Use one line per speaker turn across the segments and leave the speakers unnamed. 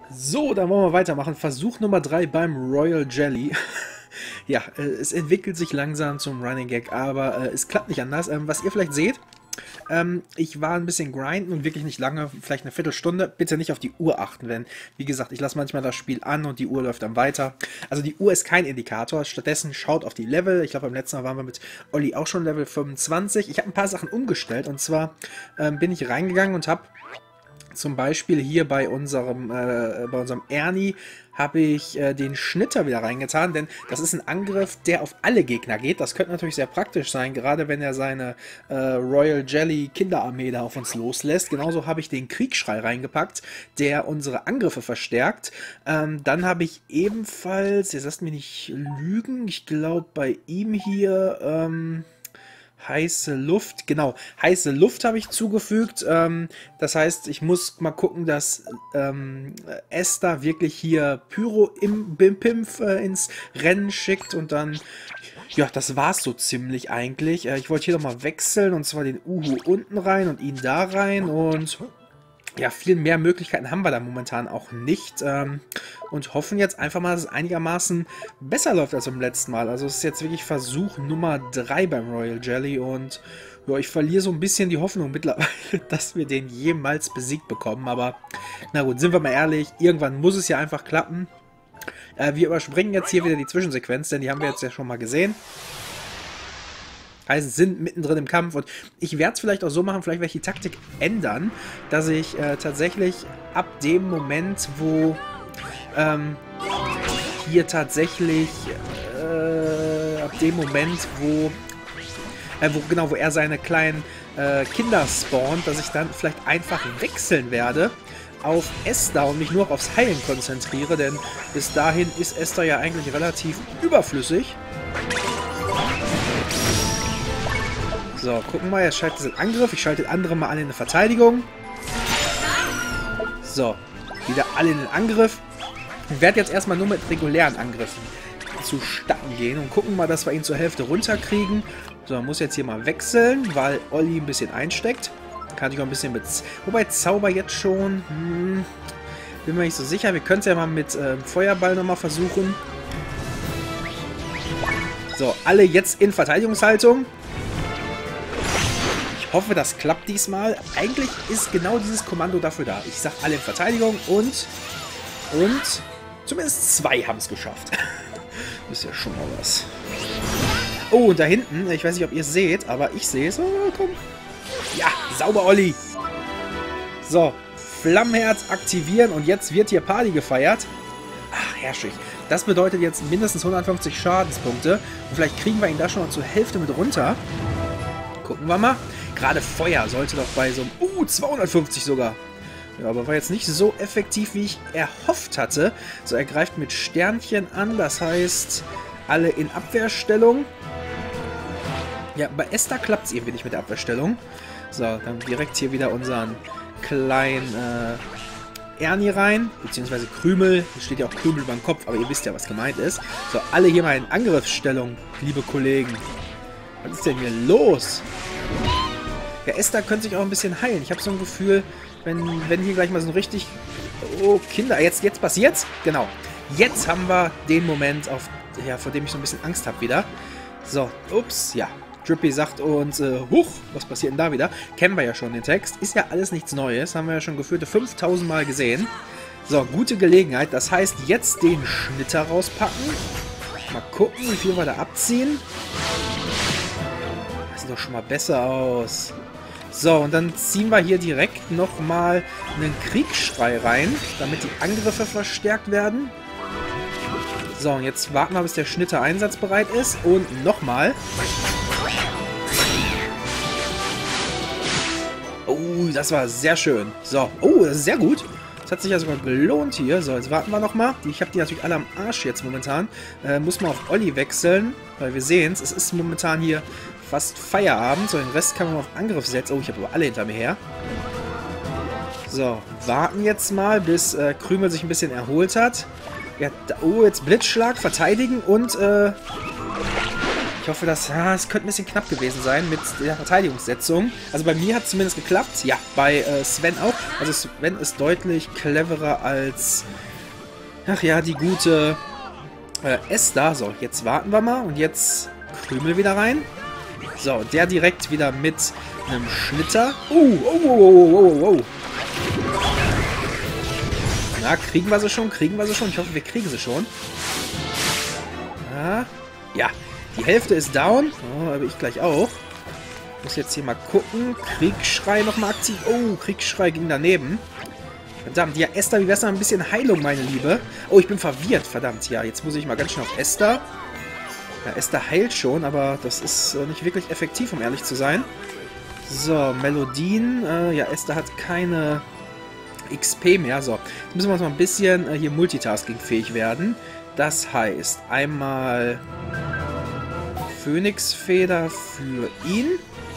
So, dann wollen wir weitermachen. Versuch Nummer 3 beim Royal Jelly. Ja, es entwickelt sich langsam zum Running Gag, aber es klappt nicht anders. Was ihr vielleicht seht, ich war ein bisschen grinden und wirklich nicht lange, vielleicht eine Viertelstunde. Bitte nicht auf die Uhr achten, denn, wie gesagt, ich lasse manchmal das Spiel an und die Uhr läuft dann weiter. Also die Uhr ist kein Indikator, stattdessen schaut auf die Level. Ich glaube, beim letzten Mal waren wir mit Olli auch schon Level 25. Ich habe ein paar Sachen umgestellt und zwar bin ich reingegangen und habe zum Beispiel hier bei unserem Ernie habe ich den Schnitter wieder reingetan, denn das ist ein Angriff, der auf alle Gegner geht. Das könnte natürlich sehr praktisch sein, gerade wenn er seine Royal Jelly Kinderarmee da auf uns loslässt. Genauso habe ich den Kriegsschrei reingepackt, der unsere Angriffe verstärkt. Dann habe ich ebenfalls, jetzt lasst mich nicht lügen, ich glaube bei ihm hier heiße Luft, genau, heiße Luft habe ich zugefügt. Das heißt, ich muss mal gucken, dass Esther wirklich hier Pyro im Pimpf ins Rennen schickt und dann, ja, das war's so ziemlich eigentlich. Ich wollte hier nochmal wechseln und zwar den Uhu unten rein und ihn da rein und ja, viel mehr Möglichkeiten haben wir da momentan auch nicht und hoffen jetzt einfach mal, dass es einigermaßen besser läuft als beim letzten Mal. Also es ist jetzt wirklich Versuch Nummer 3 beim Royal Jelly und ja, ich verliere so ein bisschen die Hoffnung mittlerweile, dass wir den jemals besiegt bekommen. Aber na gut, sind wir mal ehrlich, irgendwann muss es ja einfach klappen. Wir überspringen jetzt hier wieder die Zwischensequenz, denn die haben wir jetzt ja schon mal gesehen. Heißt, sind mittendrin im Kampf und ich werde es vielleicht auch so machen, vielleicht werde ich die Taktik ändern, dass ich tatsächlich ab dem Moment, wo hier tatsächlich ab dem Moment, wo wo er seine kleinen Kinder spawnt, dass ich dann vielleicht einfach wechseln werde auf Esther und mich nur noch aufs Heilen konzentriere, denn bis dahin ist Esther ja eigentlich relativ überflüssig. So, gucken wir mal, jetzt schaltet den Angriff. Ich schalte den anderen mal an in eine Verteidigung. So, wieder alle in den Angriff. Ich werde jetzt erstmal nur mit regulären Angriffen zustatten gehen und gucken mal, dass wir ihn zur Hälfte runterkriegen. So, man muss jetzt hier mal wechseln, weil Olli ein bisschen einsteckt. Kann ich auch ein bisschen mit... Wobei Zauber jetzt schon... bin mir nicht so sicher. Wir können es ja mal mit Feuerball nochmal versuchen. So, alle jetzt in Verteidigungshaltung. Ich hoffe, das klappt diesmal. Eigentlich ist genau dieses Kommando dafür da. Ich sage alle in Verteidigung und zumindest 2 haben es geschafft. Ist ja schon mal was. Oh, und da hinten, ich weiß nicht, ob ihr es seht, aber ich sehe es. Oh, komm. Ja, sauber, Olli. So, Flammenherz aktivieren und jetzt wird hier Party gefeiert. Ach, herrschig. Das bedeutet jetzt mindestens 150 Schadenspunkte. Und vielleicht kriegen wir ihn da schon mal zur Hälfte mit runter. Gucken wir mal. Gerade Feuer sollte doch bei so einem... 250 sogar. Ja, aber war jetzt nicht so effektiv, wie ich erhofft hatte. So, er greift mit Sternchen an. Das heißt, alle in Abwehrstellung. Ja, bei Esther klappt es irgendwie nicht mit der Abwehrstellung. So, dann direkt hier wieder unseren kleinen Ernie rein. Beziehungsweise Krümel. Hier steht ja auch Krümel beim Kopf, aber ihr wisst ja, was gemeint ist. So, alle hier mal in Angriffsstellung, liebe Kollegen. Was ist denn hier los? Ja, Esther könnte sich auch ein bisschen heilen. Ich habe so ein Gefühl, wenn hier gleich mal so richtig... Oh, Kinder, jetzt passiert's? Genau. Jetzt haben wir den Moment, vor dem ich so ein bisschen Angst habe wieder. So, ups, ja. Drippy sagt uns, huch, was passiert denn da wieder? Kennen wir ja schon den Text. Ist ja alles nichts Neues. Haben wir ja schon gefühlte 5000 Mal gesehen. So, gute Gelegenheit. Das heißt, jetzt den Schnitter rauspacken. Mal gucken, wie viel wir da abziehen. Das sieht doch schon mal besser aus. So, und dann ziehen wir hier direkt nochmal einen Kriegsschrei rein, damit die Angriffe verstärkt werden. So, und jetzt warten wir, bis der Schnitter einsatzbereit ist. Und nochmal. Oh, das war sehr schön. So, oh, das ist sehr gut. Das hat sich ja sogar gelohnt hier. So, jetzt warten wir nochmal. Ich habe die natürlich alle am Arsch jetzt momentan. Muss mal auf Olli wechseln, weil wir sehen es. Es ist momentan hier fast Feierabend. So, den Rest kann man auf Angriff setzen. Oh, ich habe aber alle hinter mir her. So, warten jetzt mal, bis Krümel sich ein bisschen erholt hat. Ja, oh, jetzt Blitzschlag, verteidigen und ich hoffe, es könnte ein bisschen knapp gewesen sein mit der Verteidigungssetzung. Also bei mir hat es zumindest geklappt. Ja, bei Sven auch. Also Sven ist deutlich cleverer als, ach ja, die gute Esther. So, jetzt warten wir mal und jetzt Krümel wieder rein. So, der direkt wieder mit einem Schnitter. Oh. Na, kriegen wir sie schon? Ich hoffe, wir kriegen sie schon. Ja, die Hälfte ist down. Oh, aber ich gleich auch. Muss jetzt hier mal gucken. Kriegsschrei nochmal aktiv. Oh, Kriegsschrei ging daneben. Verdammt, ja, Esther, wie wär's noch ein bisschen Heilung, meine Liebe? Oh, ich bin verwirrt, verdammt. Ja, jetzt muss ich mal ganz schnell auf Esther. Ja, Esther heilt schon, aber das ist nicht wirklich effektiv, um ehrlich zu sein. So, Melodien. Ja, Esther hat keine XP mehr. So, jetzt müssen wir uns mal ein bisschen hier multitaskingfähig werden. Das heißt, einmal Phönixfeder für ihn.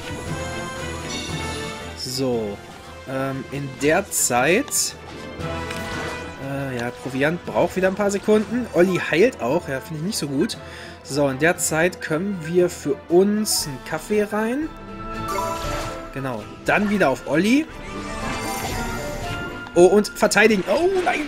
So, in der Zeit... ja, Proviant braucht wieder ein paar Sekunden. Olli heilt auch, ja, finde ich nicht so gut. So, in der Zeit können wir für uns einen Kaffee rein. Genau, dann wieder auf Olli. Oh, und verteidigen. Oh, nein.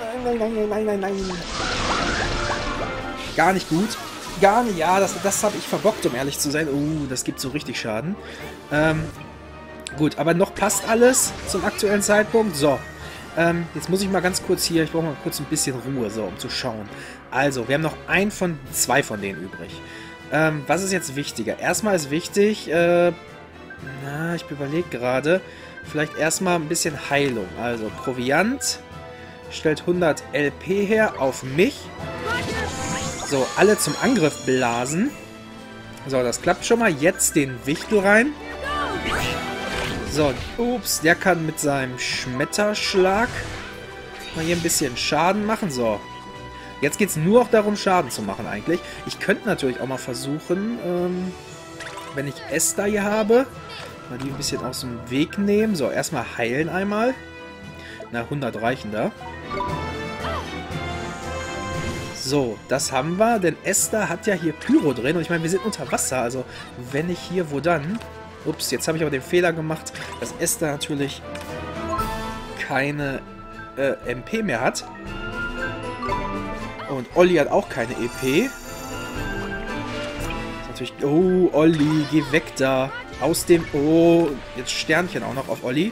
Gar nicht gut. Gar nicht, ja, das habe ich verbockt, um ehrlich zu sein. Oh, das gibt so richtig Schaden. Gut, aber noch passt alles zum aktuellen Zeitpunkt. So, jetzt muss ich mal ganz kurz hier, ich brauche mal kurz ein bisschen Ruhe, so, um zu schauen. Also, wir haben noch zwei von denen übrig. Was ist jetzt wichtiger? Erstmal ist wichtig, ich überlege gerade, vielleicht erstmal ein bisschen Heilung. Also, Proviant stellt 100 LP her auf mich. So, alle zum Angriff blasen. So, das klappt schon mal. Jetzt den Wichtel rein. So, ups, der kann mit seinem Schmetterschlag mal hier ein bisschen Schaden machen. So, jetzt geht es nur auch darum, Schaden zu machen eigentlich. Ich könnte natürlich auch mal versuchen, wenn ich Esther hier habe, mal die ein bisschen aus dem Weg nehmen. So, erstmal heilen einmal. Na, 100 reichen da. So, das haben wir, denn Esther hat ja hier Pyro drin und ich meine, wir sind unter Wasser, also wenn ich hier, wo dann? Ups, jetzt habe ich aber den Fehler gemacht, dass Esther natürlich keine MP mehr hat. Und Olli hat auch keine EP. Natürlich, oh, Olli, geh weg da. Aus dem, oh, jetzt Sternchen auch noch auf Olli.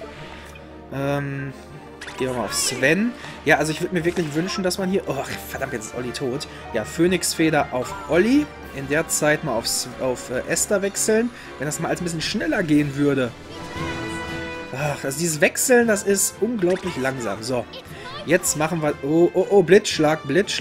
Gehen wir mal auf Sven. Ja, also ich würde mir wirklich wünschen, dass man hier... Oh, verdammt, jetzt ist Olli tot. Ja, Phönixfeder auf Olli. In der Zeit mal auf Esther wechseln. Wenn das mal alles ein bisschen schneller gehen würde. Ach, also dieses Wechseln, das ist unglaublich langsam. So, jetzt machen wir... Oh, Blitzschlag.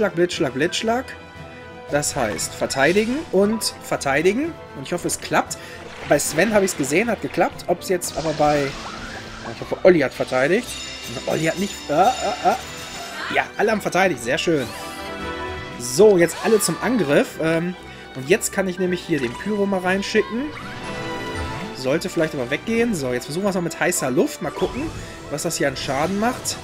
Das heißt, verteidigen und verteidigen. Und ich hoffe, es klappt. Bei Sven habe ich es gesehen, hat geklappt. Ob es jetzt aber bei... Ich hoffe, Olli hat verteidigt. Olli hat nicht... Ja, alle haben verteidigt. Sehr schön. So, jetzt alle zum Angriff. Und jetzt kann ich nämlich hier den Pyro mal reinschicken. Sollte vielleicht aber weggehen. So, jetzt versuchen wir es mal mit heißer Luft. Mal gucken, was das hier an Schaden macht.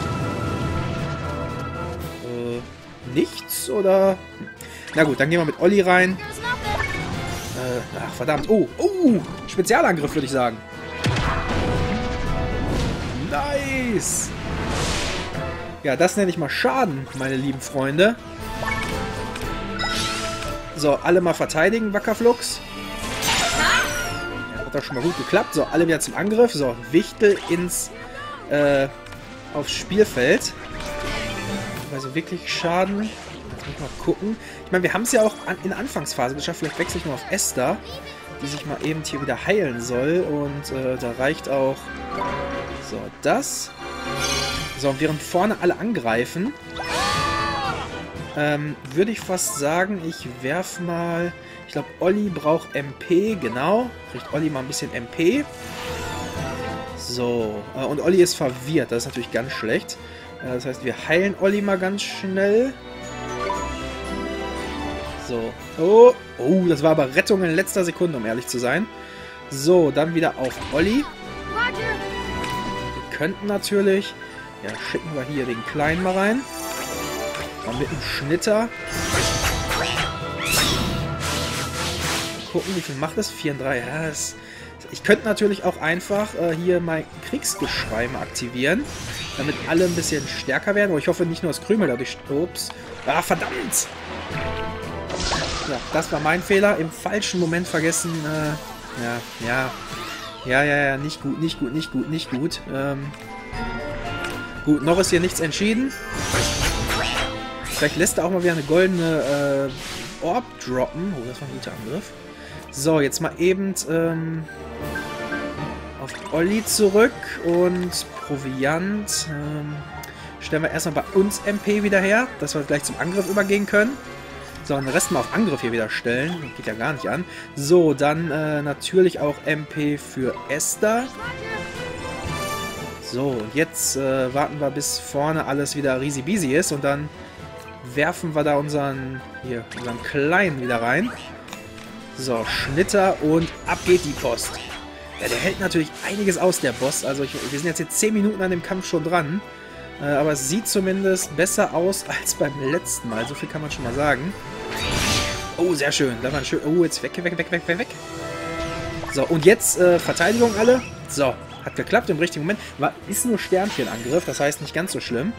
Nichts, oder? Na gut, dann gehen wir mit Olli rein. Ach, verdammt. Oh, Spezialangriff, würde ich sagen. Nice! Ja, das nenne ich mal Schaden, meine lieben Freunde. So, alle mal verteidigen, Wackerflux. Ja, hat doch schon mal gut geklappt. So, alle wieder zum Angriff. So, Wichtel aufs Spielfeld. Also wirklich Schaden. Jetzt muss ich mal gucken. Ich meine, wir haben es ja auch in der Anfangsphase geschafft. Vielleicht wechsle ich mal auf Esther, die sich mal eben hier wieder heilen soll. Und da reicht auch... So, das. So, während vorne alle angreifen, würde ich fast sagen, ich werf mal... Ich glaube, Olli braucht MP, genau. Kriegt Olli mal ein bisschen MP. So, und Olli ist verwirrt, das ist natürlich ganz schlecht. Das heißt, wir heilen Olli mal ganz schnell. So. Oh, das war aber Rettung in letzter Sekunde, um ehrlich zu sein. So, dann wieder auf Olli. Wir könnten natürlich... Ja, schicken wir hier den Kleinen mal rein. Mal mit dem Schnitter. Gucken, wie viel macht das? 4 und 3. Ja, das Ich könnte natürlich auch einfach hier mein Kriegsgeschrei mal aktivieren, damit alle ein bisschen stärker werden. Aber ich hoffe nicht nur das Krümel dadurch... Ups. Ah, verdammt! Ja, das war mein Fehler. Im falschen Moment vergessen. Ja, nicht gut, nicht gut, nicht gut, nicht gut. Gut, noch ist hier nichts entschieden. Vielleicht lässt er auch mal wieder eine goldene Orb droppen. Oh, das war ein guter Angriff. So, jetzt mal eben auf Olli zurück und Proviant. Stellen wir erstmal bei uns MP wieder her, dass wir gleich zum Angriff übergehen können. So, den Rest mal auf Angriff hier wieder stellen. Das geht ja gar nicht an. So, dann natürlich auch MP für Esther. So, und jetzt warten wir, bis vorne alles wieder easy busy ist. Und dann werfen wir da unseren Kleinen wieder rein. So, Schnitter und ab geht die Post. Ja, der hält natürlich einiges aus, der Boss. Also wir sind jetzt hier 10 Minuten an dem Kampf schon dran. Aber es sieht zumindest besser aus als beim letzten Mal. So viel kann man schon mal sagen. Oh, sehr schön. Da war ein schön. Oh, jetzt weg. So, und jetzt Verteidigung alle. So, hat geklappt im richtigen Moment. Ist nur Sternchenangriff, das heißt nicht ganz so schlimm.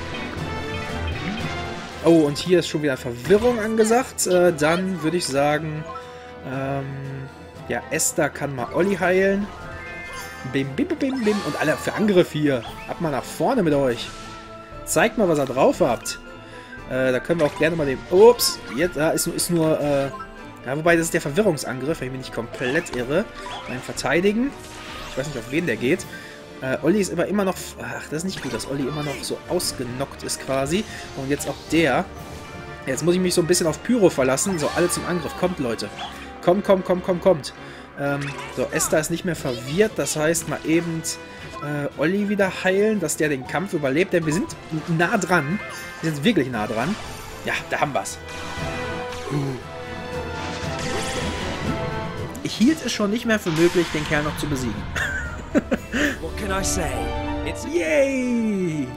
Oh, und hier ist schon wieder Verwirrung angesagt. Dann würde ich sagen, ja, Esther kann mal Olli heilen. Bim, bim, bim, bim. Und alle für Angriff hier. Ab mal nach vorne mit euch. Zeigt mal, was ihr drauf habt. Da können wir auch gerne mal den... Ups, jetzt ist nur... ja, wobei, das ist der Verwirrungsangriff, wenn ich mich nicht komplett irre. Beim Verteidigen. Ich weiß nicht, auf wen der geht. Olli ist immer noch... Ach, das ist nicht gut, dass Olli immer noch so ausgenockt ist quasi. Und jetzt auch der. Jetzt muss ich mich so ein bisschen auf Pyro verlassen. So, alle zum Angriff. Kommt, Leute. Kommt. So, Esther ist nicht mehr verwirrt. Das heißt, mal eben Olli wieder heilen, dass der den Kampf überlebt. Denn wir sind nah dran. Wir sind wirklich nah dran. Ja, da haben wir's. Ich hielt es schon nicht mehr für möglich, den Kerl noch zu besiegen.
What can I say? It's
Yay!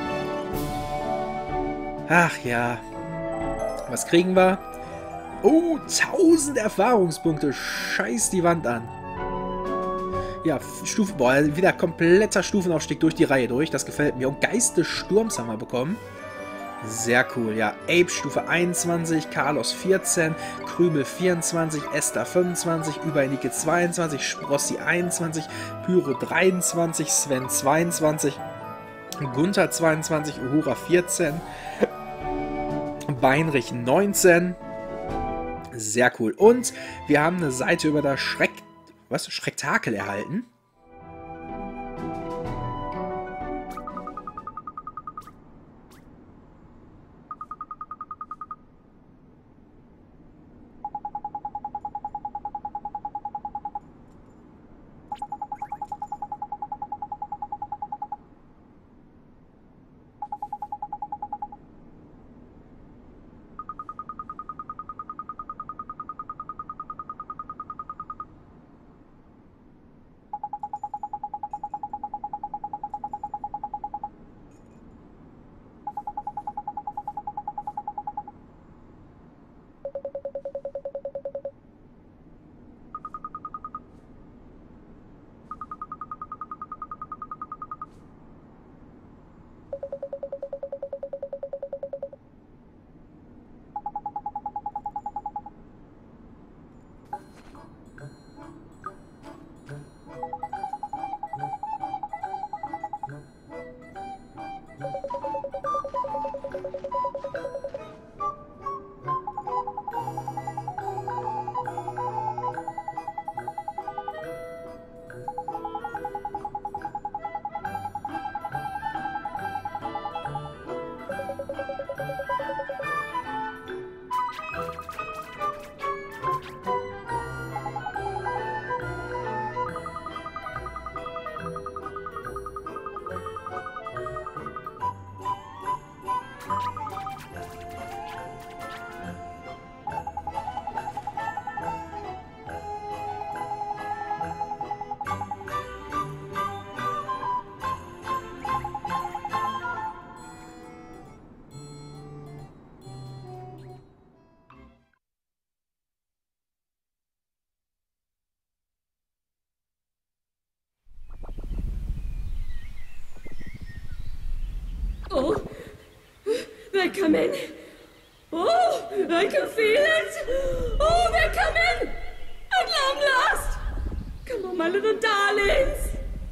Ach ja. Was kriegen wir? Oh, 1000 Erfahrungspunkte. Scheiß die Wand an. Ja, Stufe... Boah, wieder kompletter Stufenaufstieg durch die Reihe durch. Das gefällt mir. Und Geist des Sturms haben wir bekommen. Sehr cool, ja. Ape Stufe 21, Carlos 14, Krümel 24, Esther 25, Überenike 22, Sprossi 21, Pyro 23, Sven 22, Gunther 22, Uhura 14, Beinrich 19. Sehr cool. Und wir haben eine Seite über das Schrektakel erhalten.
Oh, they're coming. Oh, I can feel it. Oh, they're coming. At long last. Come on, my little darlings.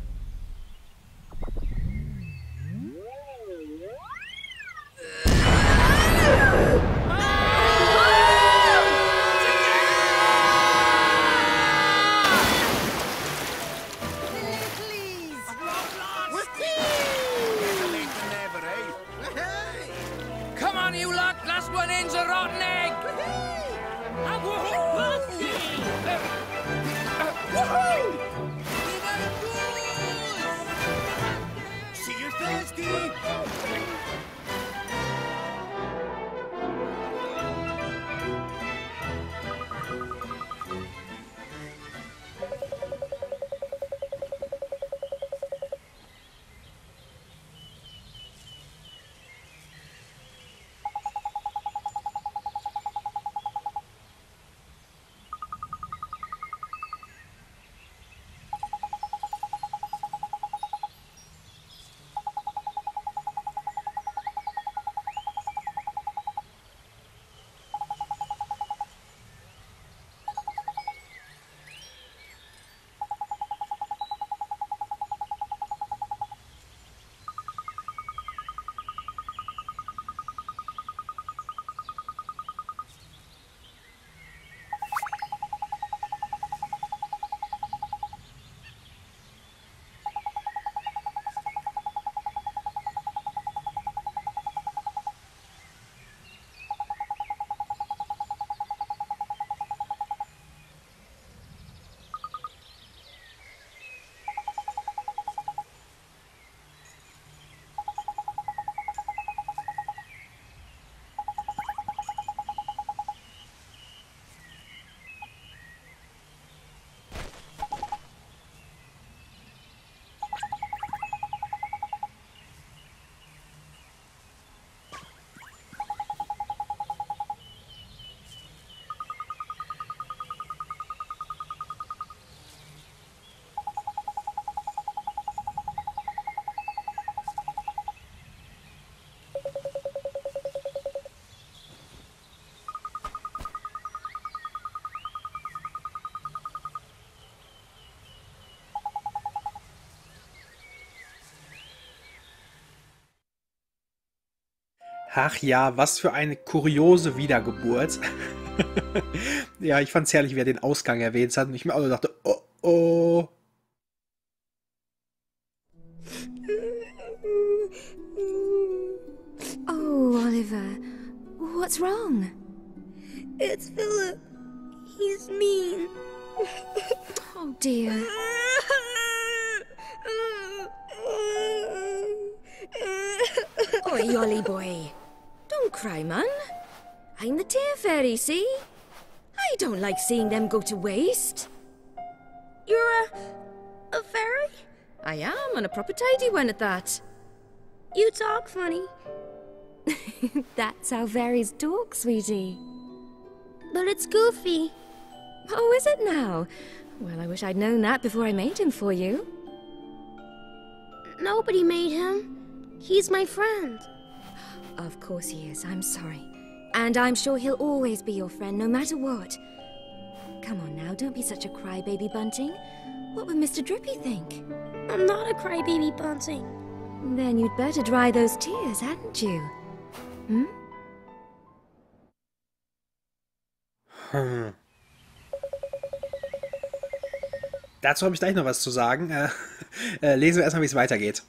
Come on, you lot! Last one in's a rotten egg! Woohoo! See you Thursday!
Ach ja, was für eine kuriose Wiedergeburt. Ja, ich fand's herrlich, wie er den Ausgang erwähnt hat und ich mir auch nur dachte, oh oh.
Oh, Oliver, what's wrong?
It's Philip. He's mean.
Oh dear. Oi, Ollie boy. Don't cry, man. I'm the tear fairy, see? I don't like seeing them go to waste.
You're a fairy?
I am, and a proper tidy one at that.
You talk funny.
That's how fairies talk, sweetie.
But it's Goofy.
Oh, is it now? Well, I wish I'd known that before I made him for you.
Nobody made him. He's my friend.
Of course he is, I'm sorry. And I'm sure he'll always be your friend, no matter what. Come on now, don't be such a crybaby, Bunting. What would Mr. Drippy think?
I'm not a crybaby, Bunting.
Then you'd better dry those tears, hadn't you? Hmm?
Dazu habe ich gleich noch was zu sagen. Lesen wir erstmal, wie es weitergeht.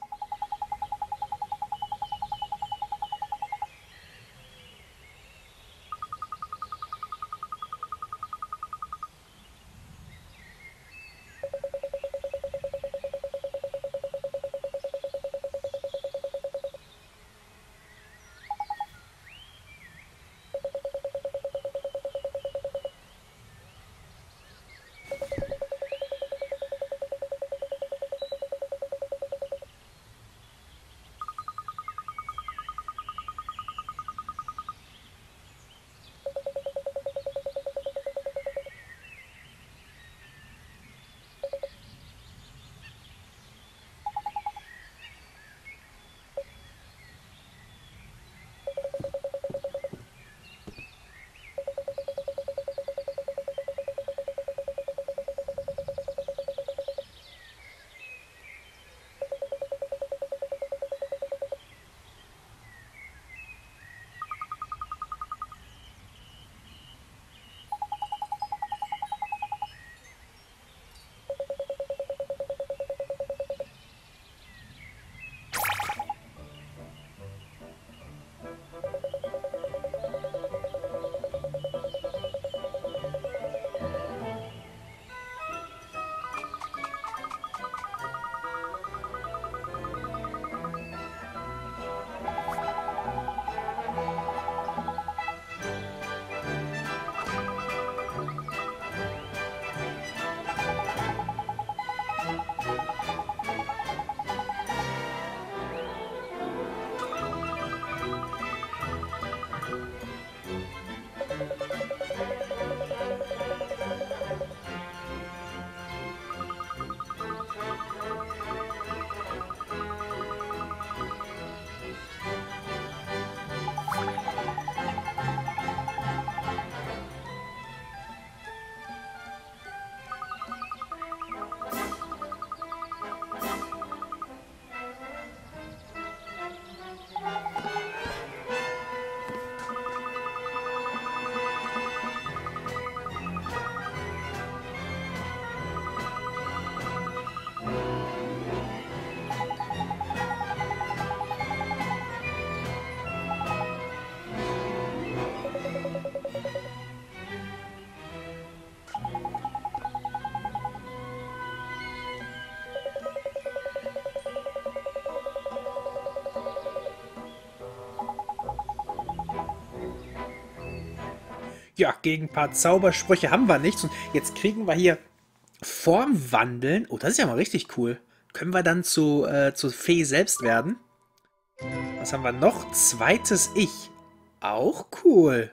Ja, gegen ein paar Zaubersprüche haben wir nichts. Und jetzt kriegen wir hier Formwandeln. Oh, das ist ja mal richtig cool. Können wir dann zur Fee selbst werden? Was haben wir noch? Zweites Ich. Auch cool.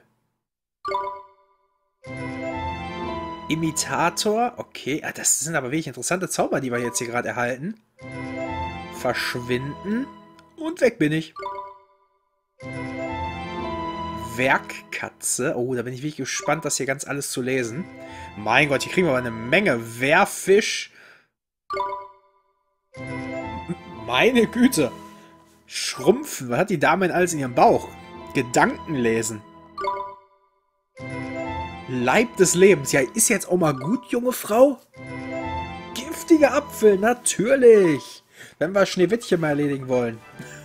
Imitator. Okay, das sind aber wirklich interessante Zauber, die wir jetzt hier gerade erhalten. Verschwinden. Und weg bin ich. Werkkatze. Oh, da bin ich wirklich gespannt, das hier ganz alles zu lesen. Mein Gott, hier kriegen wir aber eine Menge. Wehrfisch. Meine Güte. Schrumpfen. Was hat die Dame denn alles in ihrem Bauch? Gedanken lesen. Leib des Lebens. Ja, ist jetzt auch mal gut, junge Frau? Giftiger Apfel, natürlich. Wenn wir Schneewittchen mal erledigen wollen.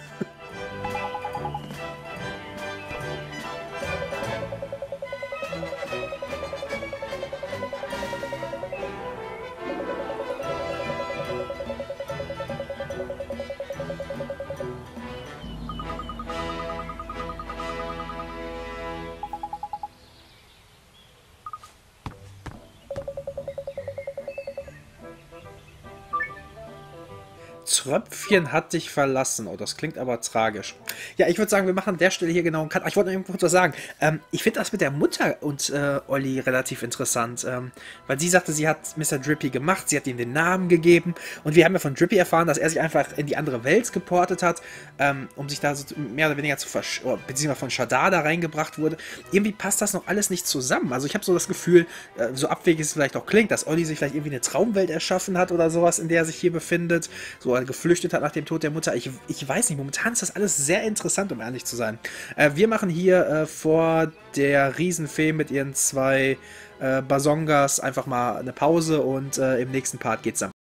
Tröpfchen hat dich verlassen. Oh, das klingt aber tragisch. Ja, ich würde sagen, wir machen an der Stelle hier genau einen Cut. Ich wollte noch kurz was sagen. Ich finde das mit der Mutter und Olli relativ interessant. Weil sie sagte, sie hat Mr. Drippy gemacht. Sie hat ihm den Namen gegeben. Und wir haben ja von Drippy erfahren, dass er sich einfach in die andere Welt geportet hat, um sich da so mehr oder weniger zu beziehungsweise von Shadar da reingebracht wurde. Irgendwie passt das noch alles nicht zusammen. Also ich habe so das Gefühl, so abwegig es vielleicht auch klingt, dass Olli sich vielleicht irgendwie eine Traumwelt erschaffen hat oder sowas, in der er sich hier befindet. So geflüchtet hat nach dem Tod der Mutter. Ich weiß nicht, momentan ist das alles sehr interessant, um ehrlich zu sein. Wir machen hier vor der Riesenfee mit ihren 2 Basongas einfach mal eine Pause und im nächsten Part geht's dann